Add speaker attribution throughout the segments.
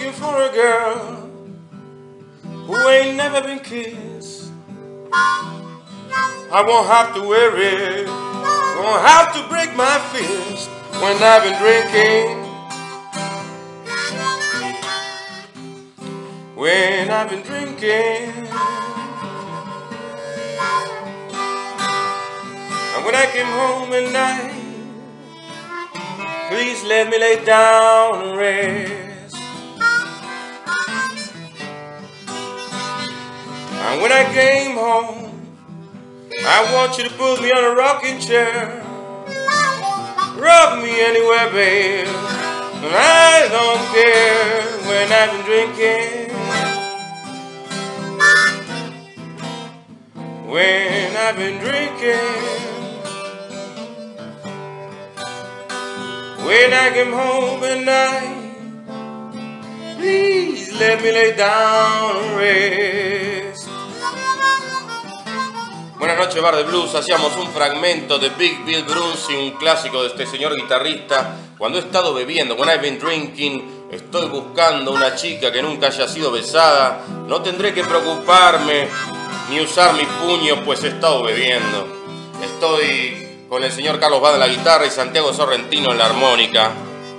Speaker 1: looking for a girl who ain't never been kissed. I won't have to worry, won't have to break my fist when I've been drinking. When I've been drinking. And when I came home at night, please let me lay down and rest. And when I came home, I want you to put me on a rocking chair. Rock me anywhere, babe, and I don't care when I've been drinking. When I've been drinking. When I come home at night, please let me lay down and rest. Buenas noches, Bar de Blues. Hacíamos un fragmento de Big Bill Brunsey, un clásico de este señor guitarrista. Cuando he estado bebiendo, when I've been drinking, estoy buscando una chica que nunca haya sido besada. No tendré que preocuparme ni usar mi puño, pues he estado bebiendo. Estoy con el señor Carlos Bada en la guitarra y Santiago Sorrentino en la armónica.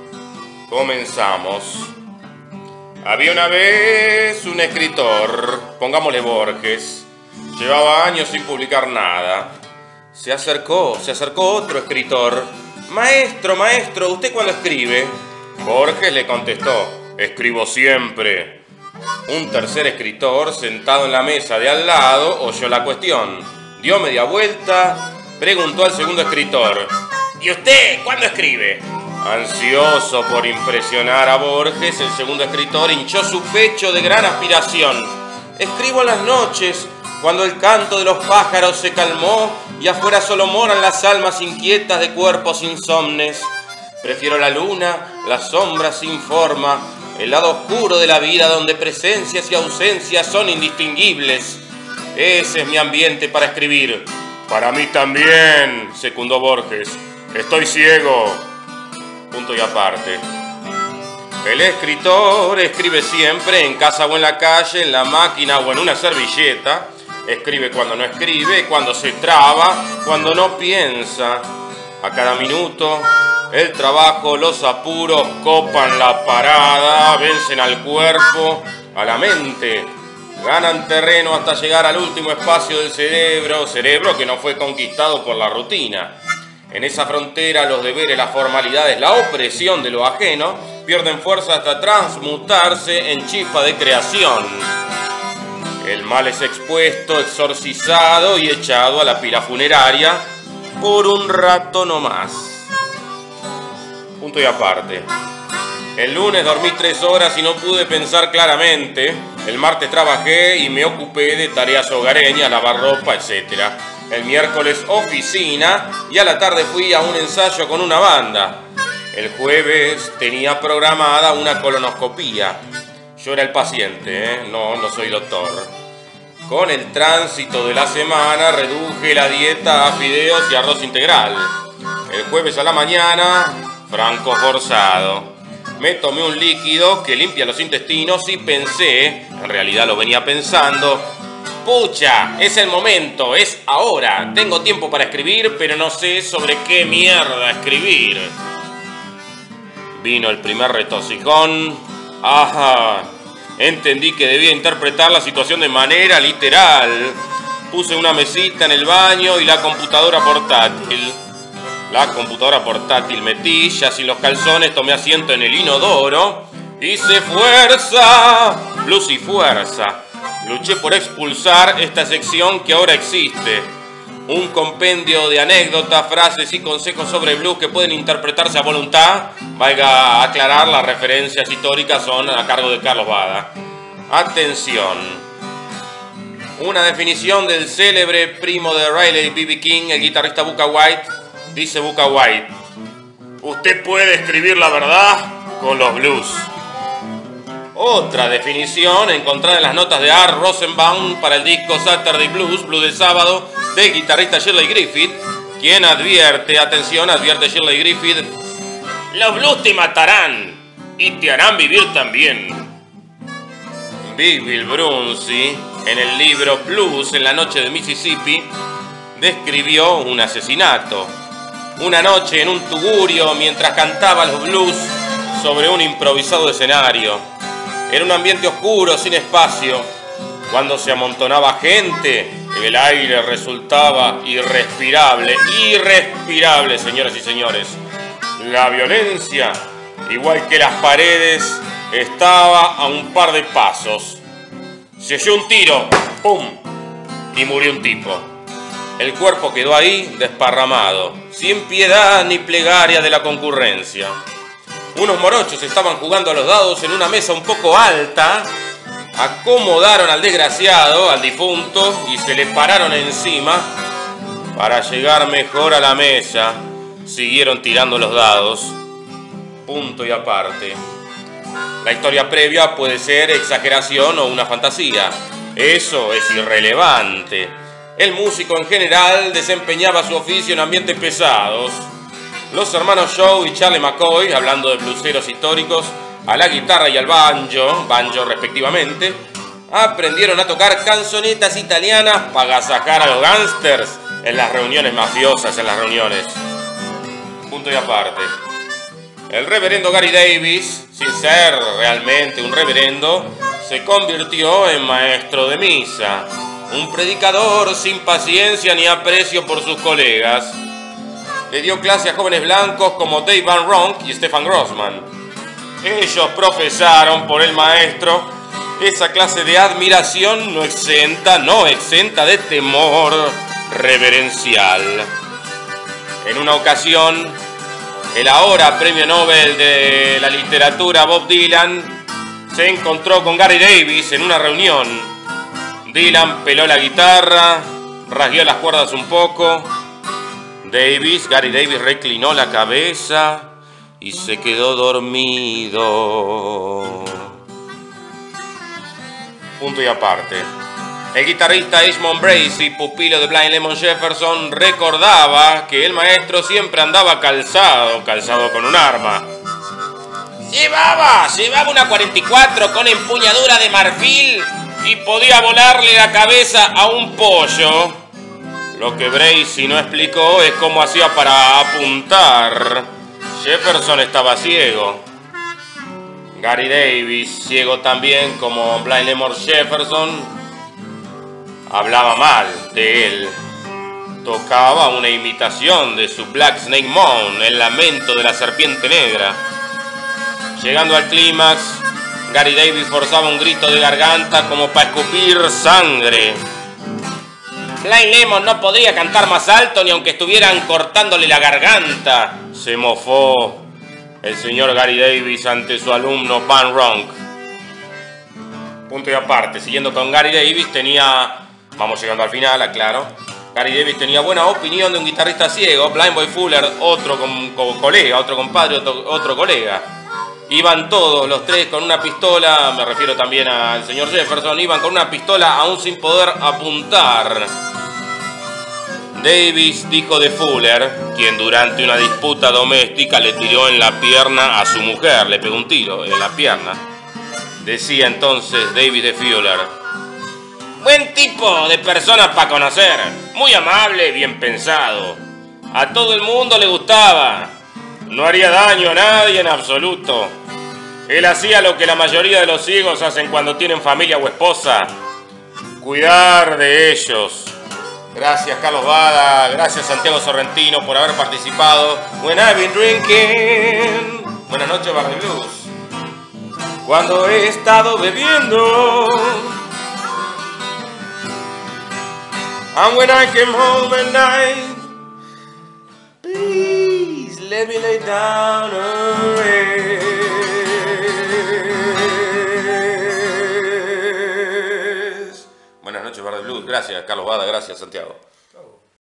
Speaker 1: Comenzamos. Había una vez un escritor, pongámosle Borges. Llevaba años sin publicar nada. Se acercó otro escritor. Maestro, ¿usted cuándo escribe? Borges le contestó, escribo siempre. Un tercer escritor, sentado en la mesa de al lado, oyó la cuestión. Dio media vuelta, preguntó al segundo escritor, ¿y usted cuándo escribe? Ansioso por impresionar a Borges, el segundo escritor hinchó su pecho de gran aspiración. Escribo en las noches, cuando el canto de los pájaros se calmó y afuera solo moran las almas inquietas de cuerpos insomnes. Prefiero la luna, las sombras sin forma, el lado oscuro de la vida donde presencias y ausencias son indistinguibles. Ese es mi ambiente para escribir. Para mí también, secundó Borges. Estoy ciego. Punto y aparte. El escritor escribe siempre, en casa o en la calle, en la máquina o en una servilleta. Escribe cuando no escribe, cuando se traba, cuando no piensa. A cada minuto, el trabajo, los apuros copan la parada, vencen al cuerpo, a la mente. Ganan terreno hasta llegar al último espacio del cerebro que no fue conquistado por la rutina. En esa frontera los deberes, las formalidades, la opresión de lo ajeno pierden fuerza hasta transmutarse en chispa de creación. El mal es expuesto, exorcizado y echado a la pila funeraria por un rato no más. Punto y aparte. El lunes dormí 3 horas y no pude pensar claramente. El martes trabajé y me ocupé de tareas hogareñas, lavar ropa, etc. El miércoles oficina y a la tarde fui a un ensayo con una banda. El jueves tenía programada una colonoscopía. Yo era el paciente, no soy doctor. Con el tránsito de la semana reduje la dieta a fideos y arroz integral. El jueves a la mañana, franco forzado. Me tomé un líquido que limpia los intestinos y pensé, en realidad lo venía pensando, pucha, es el momento, es ahora. Tengo tiempo para escribir, pero no sé sobre qué mierda escribir. Vino el primer retorcijón. Ajá. Entendí que debía interpretar la situación de manera literal. Puse una mesita en el baño y la computadora portátil. Metí, ya sin los calzones, tomé asiento en el inodoro. Hice fuerza, blues y fuerza. Luché por expulsar esta sección que ahora existe. Un compendio de anécdotas, frases y consejos sobre blues que pueden interpretarse a voluntad. Valga aclarar, las referencias históricas son a cargo de Carlos Bada. Atención. Una definición del célebre primo de Riley B.B. King, el guitarrista Bukka White. Dice Bukka White: usted puede escribir la verdad con los blues. Otra definición encontrada en las notas de Art Rosenbaum para el disco Saturday Blues, Blues de sábado, del guitarrista Shirley Griffith, quien advierte Shirley Griffith: los blues te matarán y te harán vivir también. Big Bill Brunzi, en el libro Blues en la noche de Mississippi, describió un asesinato. Una noche en un tugurio mientras cantaba los blues sobre un improvisado escenario. Era un ambiente oscuro, sin espacio. Cuando se amontonaba gente, el aire resultaba irrespirable. Irrespirable, señoras y señores. La violencia, igual que las paredes, estaba a un par de pasos. Se oyó un tiro, ¡pum! Y murió un tipo. El cuerpo quedó ahí desparramado, sin piedad ni plegaria de la concurrencia. Unos morochos estaban jugando a los dados en una mesa un poco alta. Acomodaron al desgraciado, al difunto, y se le pararon encima para llegar mejor a la mesa. Siguieron tirando los dados. Punto y aparte. La historia previa puede ser exageración o una fantasía. Eso es irrelevante. El músico en general desempeñaba su oficio en ambientes pesados. Los hermanos Joe y Charlie McCoy, hablando de bluseros históricos, a la guitarra y al banjo respectivamente, aprendieron a tocar canzonetas italianas para agasajar a los gángsters en las reuniones mafiosas, en las reuniones. Punto y aparte. El reverendo Gary Davis, sin ser realmente un reverendo, se convirtió en maestro de misa, un predicador sin paciencia ni aprecio por sus colegas. Le dio clase a jóvenes blancos como Dave Van Ronk y Stefan Grossman. Ellos profesaron por el maestro esa clase de admiración no exenta de temor reverencial. En una ocasión, el ahora premio Nobel de la literatura Bob Dylan se encontró con Gary Davis en una reunión. Dylan peló la guitarra, rasgueó las cuerdas un poco. Gary Davis reclinó la cabeza y se quedó dormido. Punto y aparte. El guitarrista Eamon Bracy, pupilo de Blind Lemon Jefferson, recordaba que el maestro siempre andaba calzado con un arma. Llevaba una 44 con empuñadura de marfil y podía volarle la cabeza a un pollo. Lo que Bracy no explicó es cómo hacía para apuntar. Jefferson estaba ciego. Gary Davis, ciego también como Blind Lemon Jefferson, hablaba mal de él. Tocaba una imitación de su Black Snake Moan, el lamento de la serpiente negra. Llegando al clímax, Gary Davis forzaba un grito de garganta como para escupir sangre. Blind Lemon no podría cantar más alto ni aunque estuvieran cortándole la garganta, se mofó el señor Gary Davis ante su alumno Van Ronk. Punto y aparte, siguiendo con Gary Davis, vamos llegando al final, aclaro. Gary Davis tenía buena opinión de un guitarrista ciego, Blind Boy Fuller, otro colega, otro compadre, otro colega. Iban todos los tres con una pistola, me refiero también al señor Jefferson, iban con una pistola aún sin poder apuntar. Davis dijo de Fuller, quien durante una disputa doméstica le tiró en la pierna a su mujer, le pegó un tiro en la pierna. Decía entonces Davis de Fuller: buen tipo de persona para conocer, muy amable, bien pensado. A todo el mundo le gustaba, no haría daño a nadie en absoluto. Él hacía lo que la mayoría de los ciegos hacen cuando tienen familia o esposa: cuidar de ellos. Gracias Carlos Bada, gracias Santiago Sorrentino por haber participado. When I've been drinking. Buenas noches, Barry Blues. Cuando he estado bebiendo. And when I came home at night, please let me lay down a rest. Buenas noches, Barry Blues. Gracias Carlos Bada, gracias Santiago.